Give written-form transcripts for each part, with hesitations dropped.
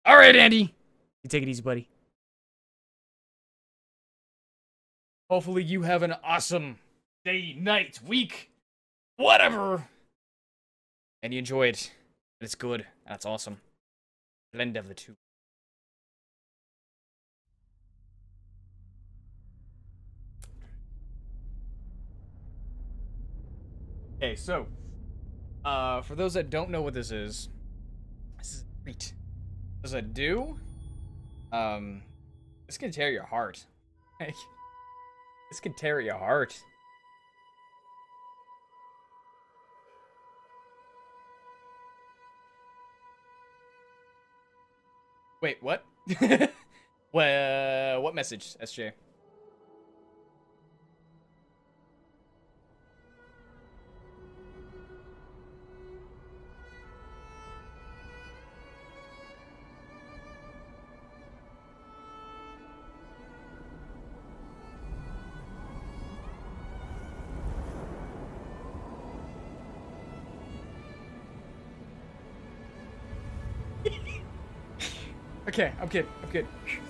All right, Andy. You take it easy, buddy. Hopefully you have an awesome day, night, week, whatever. And you enjoy it. And it's good. That's awesome. Blend of the two. Okay, so, for those that don't know what this is great. What does it do? This can tear your heart. Like, this can tear your heart. Wait, what? Well, what message, SJ? Okay, I'm good. I'm good.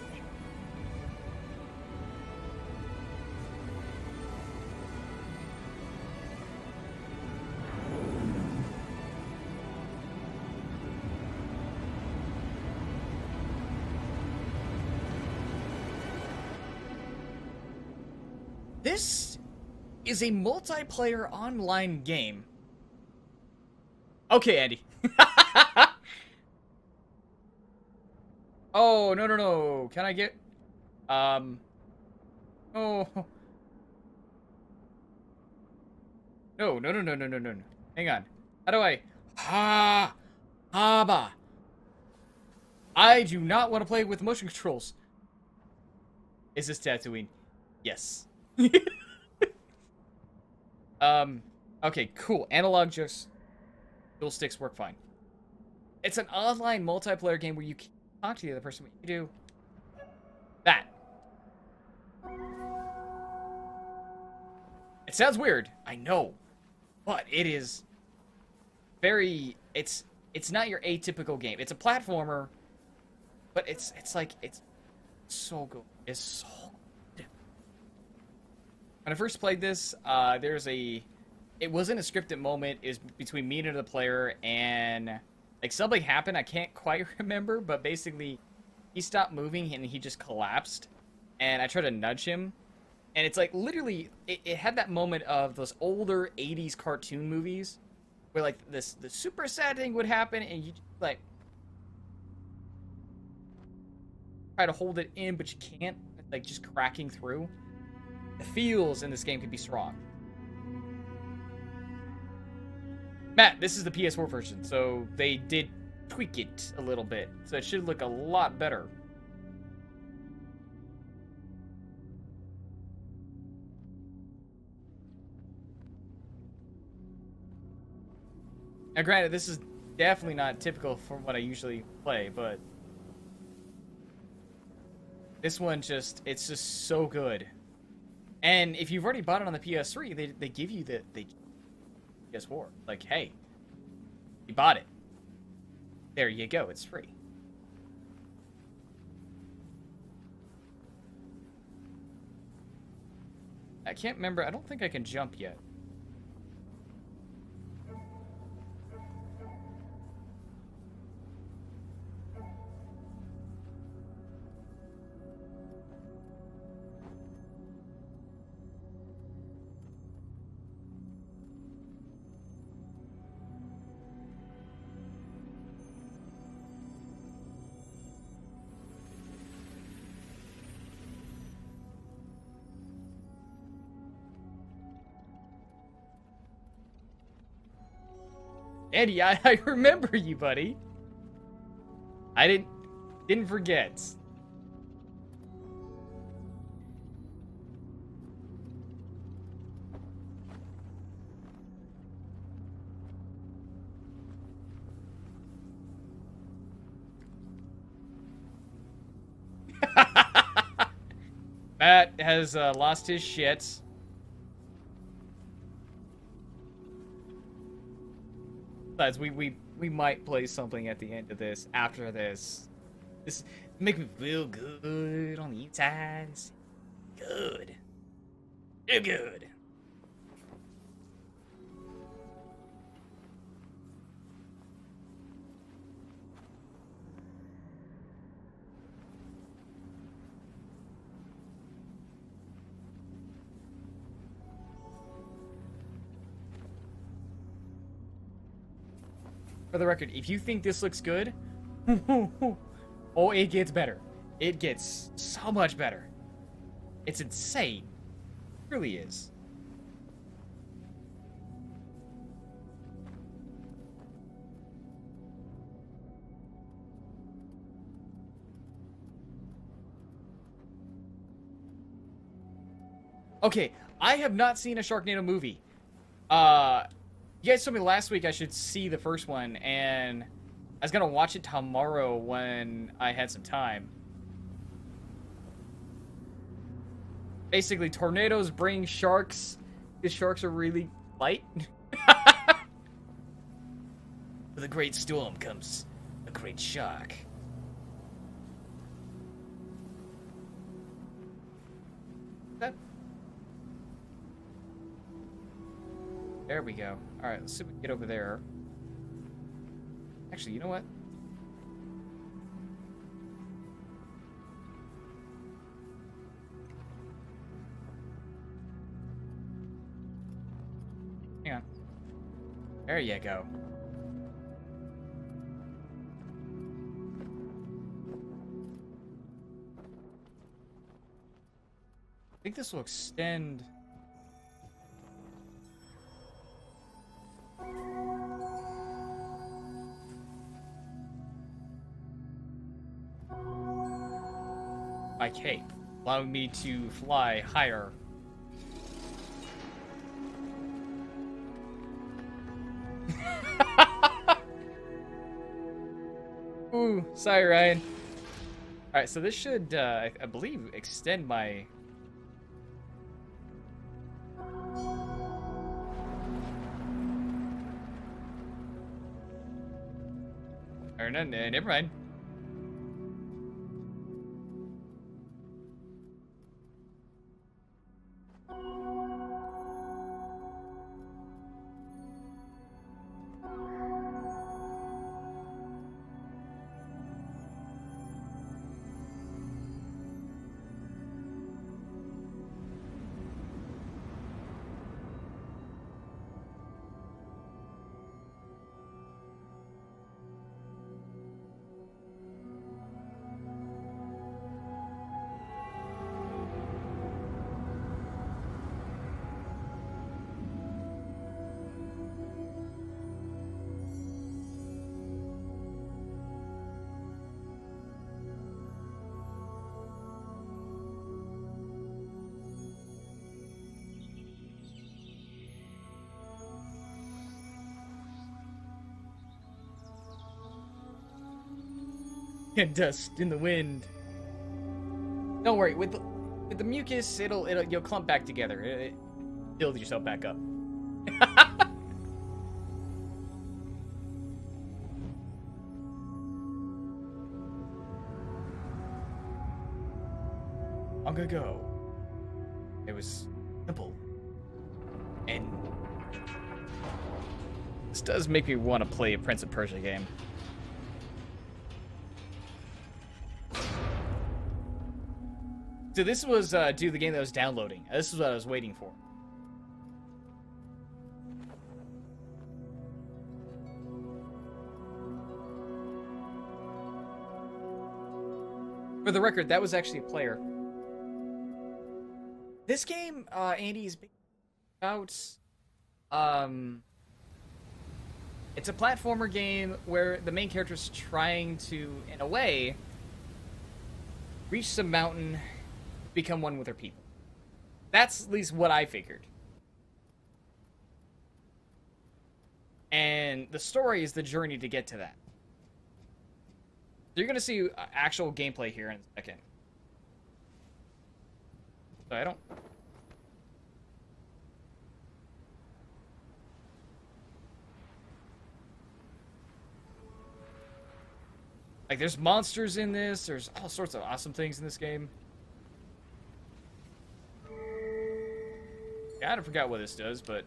This is a multiplayer online game. Okay, Andy. Oh, no, no, no. Can I get... Oh. No, no, no, no, no, no, no. Hang on. How do I... Haba. I do not want to play with motion controls. Is this Tatooine? Yes. Okay, cool. Analog just... Dual sticks work fine. It's an online multiplayer game where you can talk to the other person. What you do... That. It sounds weird. I know. But it is... very... It's not your atypical game. It's a platformer. But it's so good. It's so good. When I first played this, it wasn't a scripted moment. It was between me and another player, and like something happened. I can't quite remember, but basically, he stopped moving and he just collapsed. And I tried to nudge him, and it's like literally, it had that moment of those older '80s cartoon movies where like the super sad thing would happen, and you like try to hold it in, but you can't. Like just cracking through. The feels in this game could be strong. Matt, this is the PS4 version, so they did tweak it a little bit, so it should look a lot better. Now, granted, this is definitely not typical for what I usually play, but this one it's just so good. And if you've already bought it on the PS3, they give you the PS4. Like, hey, you bought it. There you go, it's free. I can't remember, I don't think I can jump yet. Eddie, I remember you, buddy. I didn't forget. Matt has lost his shit. Besides, we might play something at the end of this, after this. This make me feel good on the inside. Good. Feel good. For the record, if you think this looks good, oh, it gets better. It gets so much better. It's insane. It really is. Okay, I have not seen a Sharknado movie. You guys told me last week I should see the first one, and I was gonna watch it tomorrow when I had some time. Basically, tornadoes bring sharks. The sharks are really light. With a great storm comes a great shark. That... There we go. Alright, let's see if we can get over there. Actually, you know what? Hang on. There you go. I think this will extend... my cape, allowing me to fly higher. Ooh, sorry, Ryan. Alright, so this should, I believe, extend my... Or no, never mind. And dust in the wind. Don't worry, with the mucus, you'll clump back together. Build yourself back up. Long ago, it was simple, and this does make me want to play a Prince of Persia game. So this was due to the game that I was downloading. This is what I was waiting for. For the record, that was actually a player. This game, Andy, is about... it's a platformer game where the main character is trying to, in a way, reach some mountain, become one with her people. That's at least what I figured. And the story is the journey to get to that. So you're going to see actual gameplay here in a second. So I don't... Like, there's monsters in this. There's all sorts of awesome things in this game. Kinda forgot what this does, but...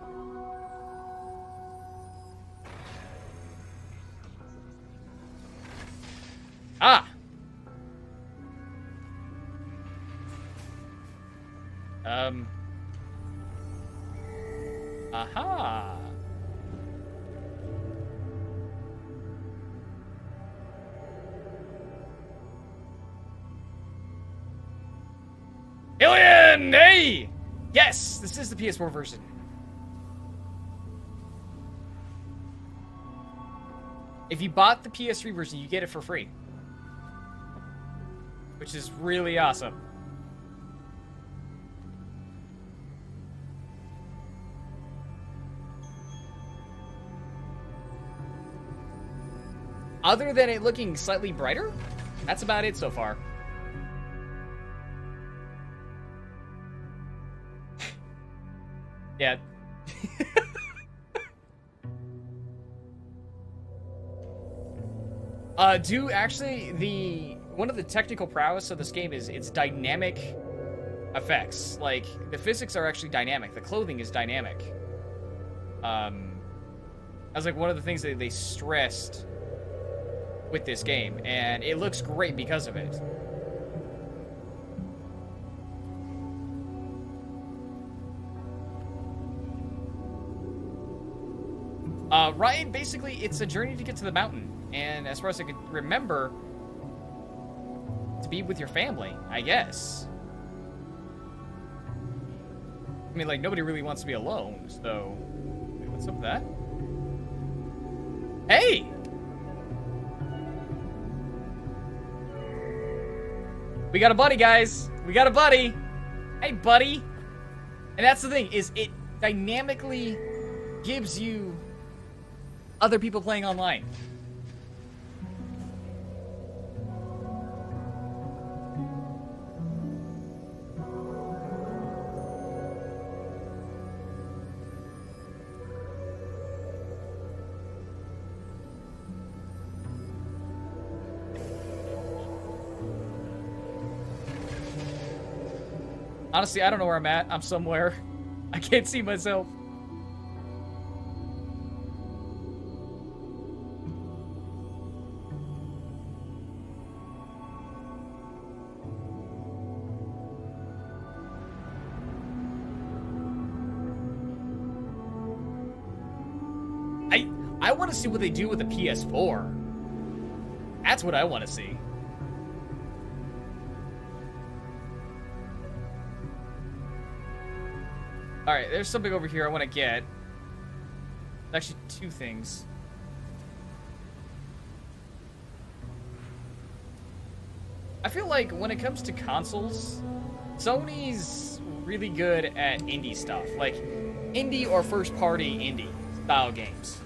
Ah! Aha! Alien! Hey! Yes! This is the PS4 version. If you bought the PS3 version, you get it for free. Which is really awesome. Other than it looking slightly brighter, that's about it so far. Yeah. One of the technical prowess of this game is its dynamic effects. Like, the physics are actually dynamic. The clothing is dynamic. That's like one of the things that they stressed with this game, and it looks great because of it. Ryan, basically, it's a journey to get to the mountain, and as far as I could remember, to be with your family, I guess. I mean, like, nobody really wants to be alone, so... Wait, what's up with that? Hey! We got a buddy, guys! We got a buddy! Hey, buddy! And that's the thing, is it dynamically gives you other people playing online. Honestly, I don't know where I'm at. I'm somewhere. I can't see myself. I want to see what they do with the PS4. That's what I want to see. Alright, there's something over here I want to get. Actually, two things. I feel like when it comes to consoles, Sony's really good at indie stuff. Like, indie or first-party indie style games.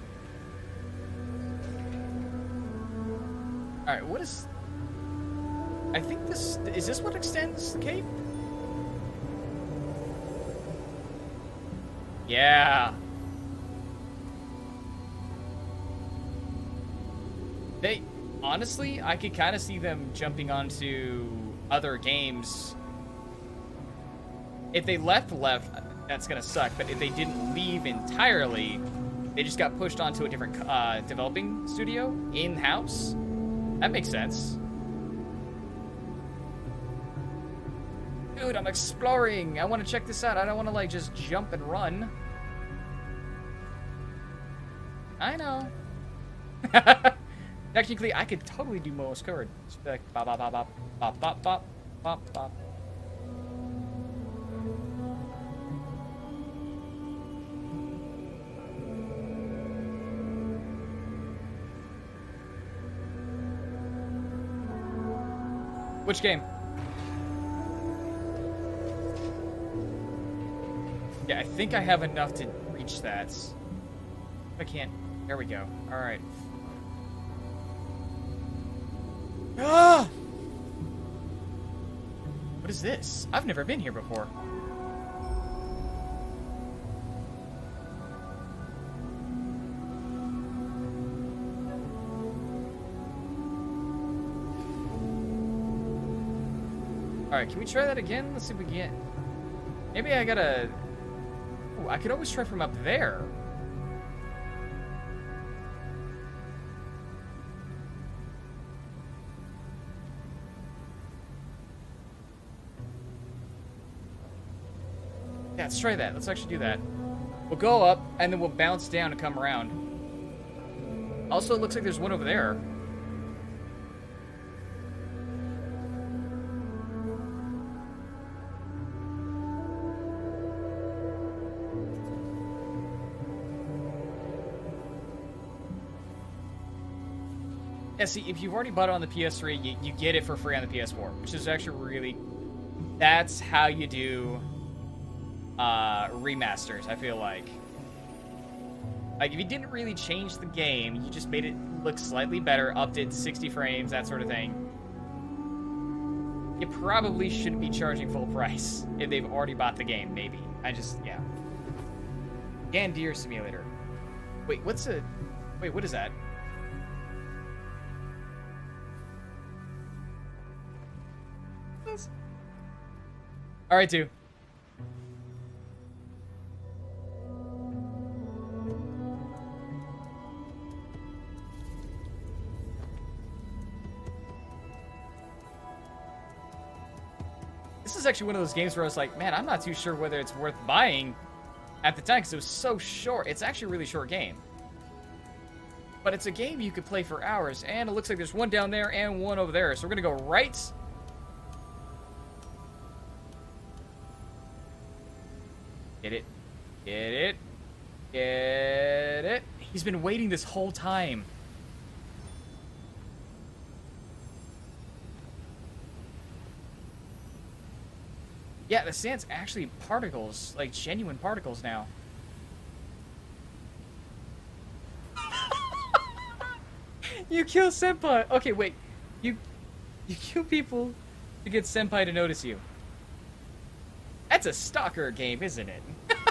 Alright, what is... I think this... Is this what extends the cape? Yeah. They... Honestly, I could kind of see them jumping onto other games. If they left, that's gonna suck. But if they didn't leave entirely, they just got pushed onto a different developing studio in-house. That makes sense. Dude, I'm exploring. I want to check this out. I don't want to, like, just jump and run. I know. Technically, I could totally do Momo's Code. Just be like, bop, bop, bop, bop, bop, bop, bop, bop, bop. Which game? Yeah, I think I have enough to reach that. If I can't. There we go. Alright. Ah! What is this? I've never been here before. Alright, can we try that again? Let's see if we can. Maybe I gotta... Ooh, I could always try from up there. Yeah, let's try that. Let's actually do that. We'll go up, and then we'll bounce down and come around. Also, it looks like there's one over there. Yeah, see, if you've already bought it on the PS3, you get it for free on the PS4, which is actually really... That's how you do remasters, I feel like. Like, if you didn't really change the game, you just made it look slightly better, upped it to 60 frames, that sort of thing, you probably shouldn't be charging full price if they've already bought the game, maybe. Yeah. Gandir Simulator. Wait, what is that? Alright, dude. This is actually one of those games where I was like, man, I'm not too sure whether it's worth buying at the time because it was so short. It's actually a really short game. But it's a game you could play for hours, and it looks like there's one down there and one over there. So we're going to go right. Get it. Get it. Get it. He's been waiting this whole time. Yeah, the sand's actually particles, like genuine particles now. You kill Senpai. Okay, wait. You kill people to get Senpai to notice you. That's a stalker game, isn't it?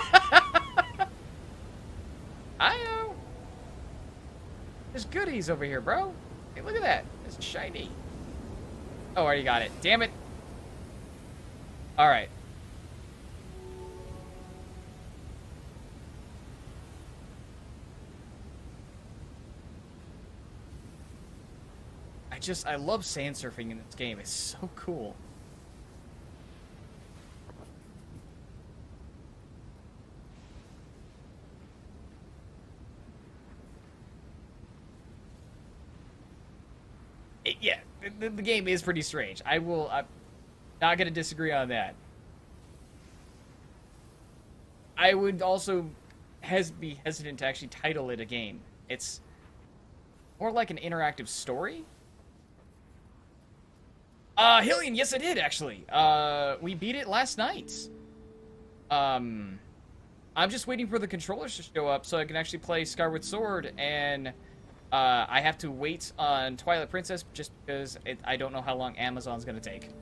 I know. There's goodies over here, bro. Hey, look at that. It's shiny. Oh, I already got it. Damn it. All right. I love sand surfing in this game. It's so cool. Yeah, the game is pretty strange. I'm not going to disagree on that. I would also be hesitant to actually title it a game. It's more like an interactive story. Hillian, yes I did, actually. We beat it last night. I'm just waiting for the controllers to show up so I can actually play Skyward Sword, and I have to wait on Twilight Princess just because I don't know how long Amazon's gonna take.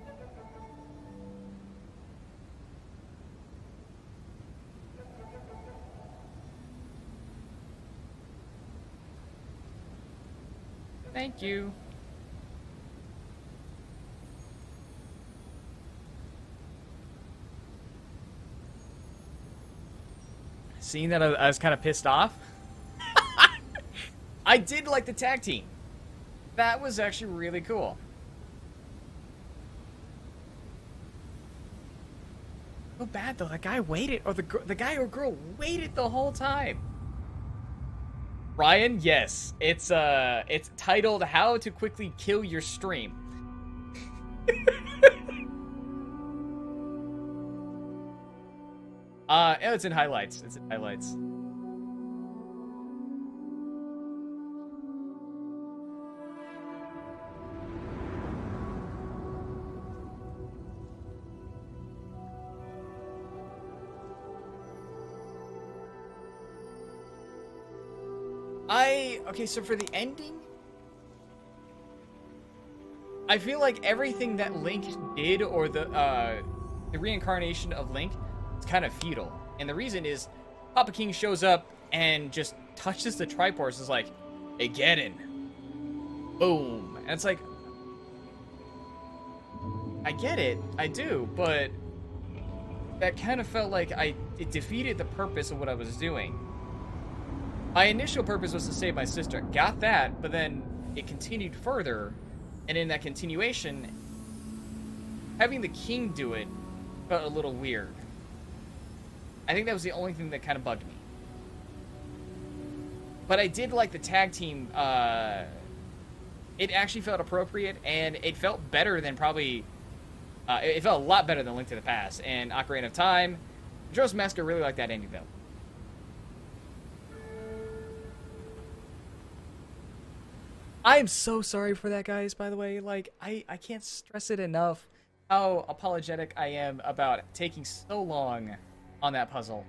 Thank you. Seeing that I was kind of pissed off. I did like the tag team. That was actually really cool. So bad though. The guy waited, or the guy or girl waited the whole time. Ryan, yes, it's titled "How to Quickly Kill Your Stream." It's in highlights. It's in highlights. Okay, so for the ending, I feel like everything that Link did, or the reincarnation of Link, is kind of futile. And the reason is, Papa King shows up and just touches the Triforce. Is like, hey, get in. Boom. And it's like, I get it, I do, but that kind of felt like it defeated the purpose of what I was doing. My initial purpose was to save my sister. Got that, but then it continued further, and in that continuation, having the king do it felt a little weird. I think that was the only thing that kind of bugged me. But I did like the tag team. It actually felt appropriate, and it felt better than probably... it felt a lot better than Link to the Past and Ocarina of Time. Majora's Mask really liked that ending, though. I am so sorry for that, guys, by the way. Like, I can't stress it enough how apologetic I am about taking so long on that puzzle.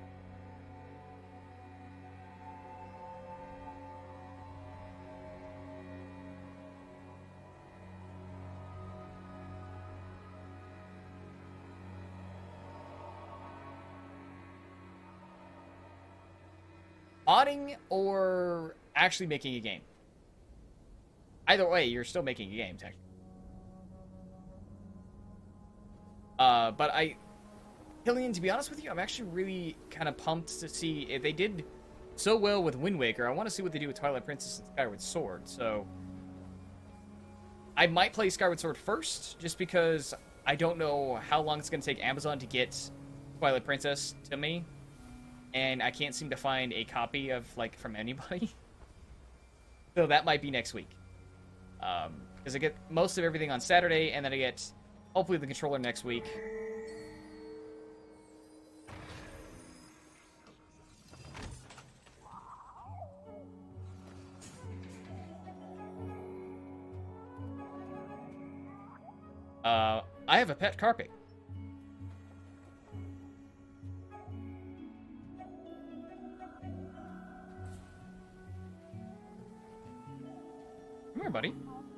Modding or actually making a game. Either way, you're still making a game, technically. But Killian, to be honest with you, I'm actually really kind of pumped to see if they did so well with Wind Waker. I want to see what they do with Twilight Princess and Skyward Sword. So I might play Skyward Sword first, just because I don't know how long it's going to take Amazon to get Twilight Princess to me. And I can't seem to find a copy of, like, from anybody. So that might be next week. Because I get most of everything on Saturday, and then I get, hopefully, the controller next week. I have a pet carpet. Come here, buddy.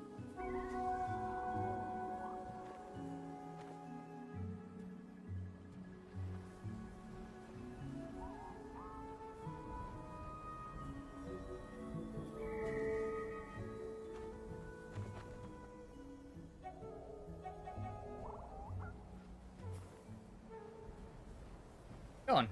Go on.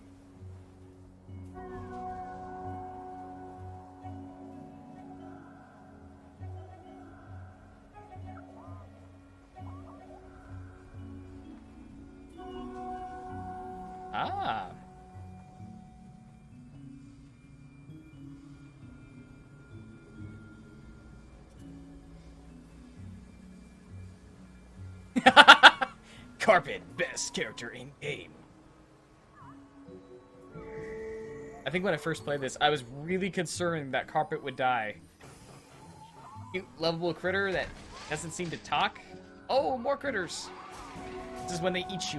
Ah. Carpet, best character in game. I think when I first played this, I was really concerned that Carpet would die. Cute, lovable critter that doesn't seem to talk. Oh, more critters. This is when they eat you.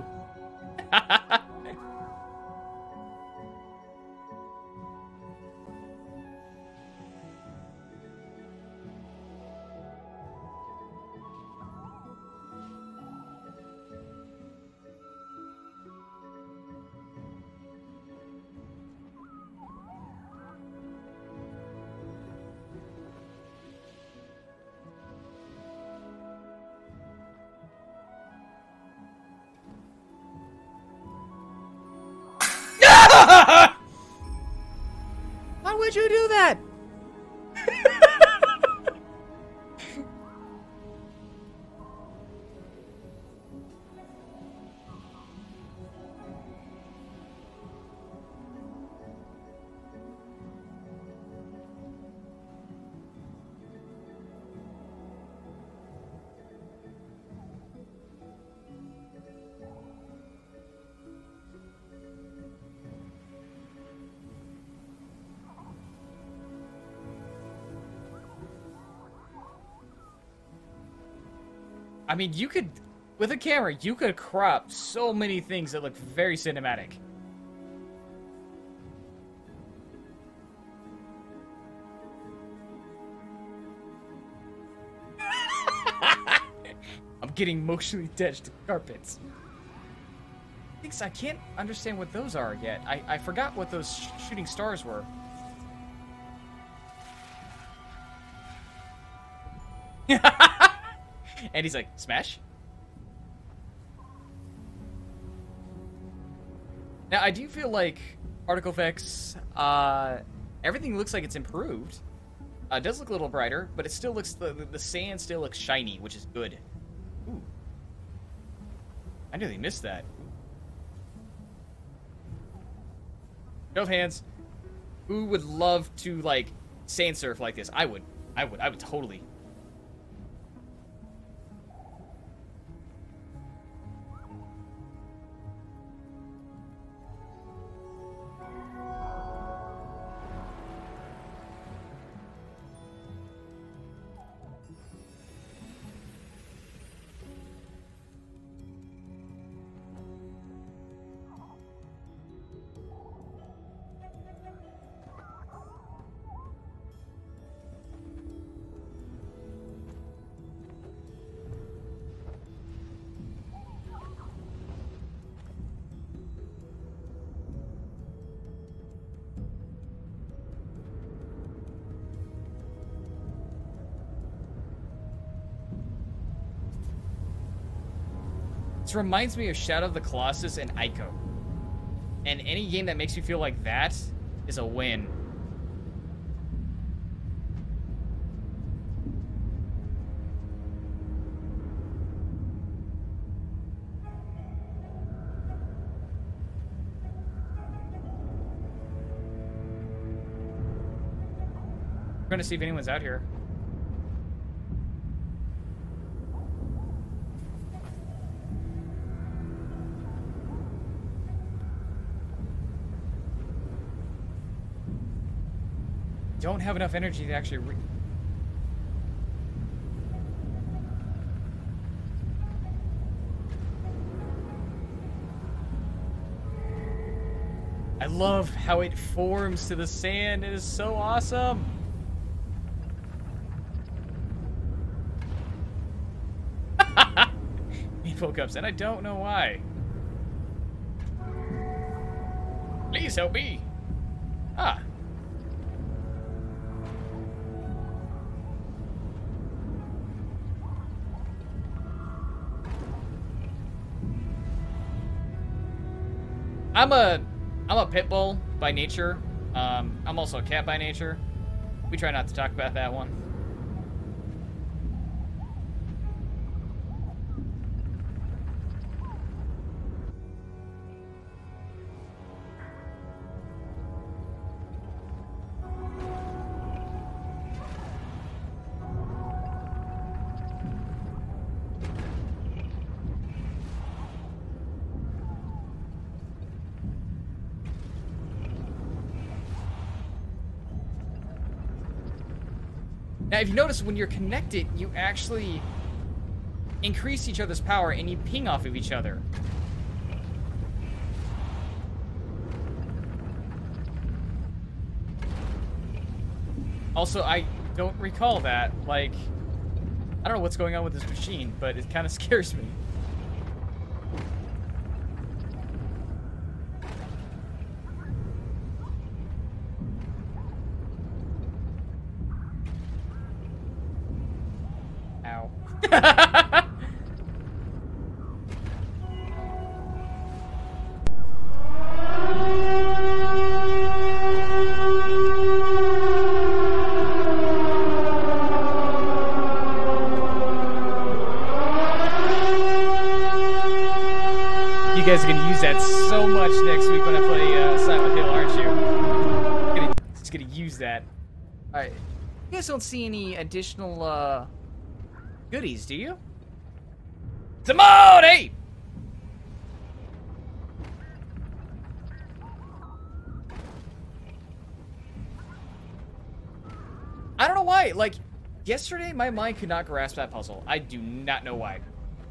Why would you do that? I mean, you could, with a camera, you could crop so many things that look very cinematic. I'm getting emotionally attached to carpets. Things I can't understand what those are yet. I forgot what those shooting stars were. And he's like, smash? Now, I do feel like particle effects, everything looks like it's improved. It does look a little brighter, but it still looks, the sand still looks shiny, which is good. Ooh. I nearly missed that. Show of hands. Who would love to, like, sand surf like this? I would totally. This reminds me of Shadow of the Colossus and Ico. And any game that makes you feel like that is a win. I'm trying to see if anyone's out here. Don't have enough energy to actually I love how it forms to the sand. It is so awesome. Info cups, and I don't know why. Please help me. Ah. I'm a pit bull by nature. I'm also a cat by nature. We try not to talk about that one. Now, if you notice, when you're connected, you actually increase each other's power and you ping off of each other. Also, I don't recall that. Like, I don't know what's going on with this machine, but it kind of scares me. Ow. You guys are gonna use that so much next week when I play Silent Hill, aren't you? Just gonna use that. Alright. You guys don't see any additional goodies, do you? Simone! Hey! I don't know why. Like, yesterday my mind could not grasp that puzzle. I do not know why.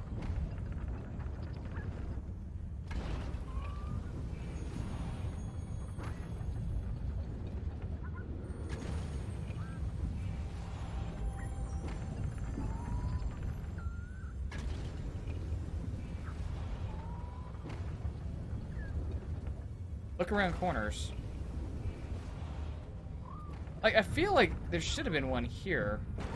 Look around corners. Like, I feel like there should have been one here.